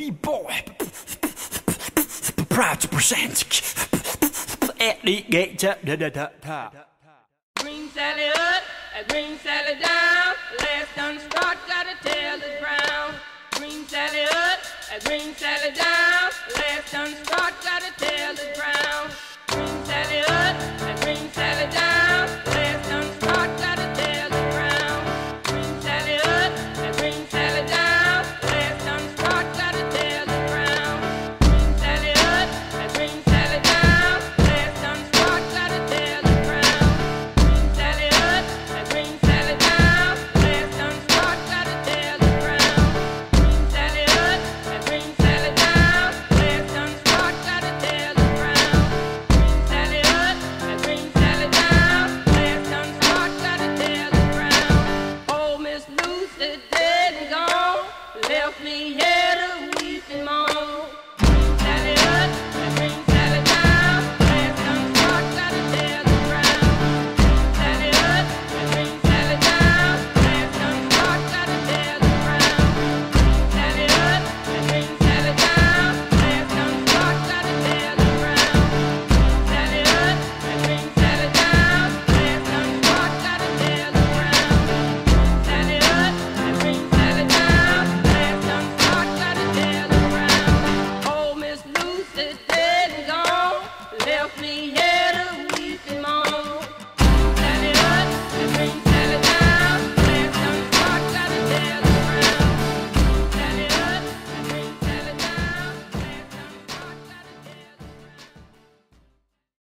boy, proud to present Alligator. Green Sally up, Green Sally down. Last done start, gotta tell the brown. Green Sally up, Green Sally down. Last done start, gotta tell the brown. Green Sally up.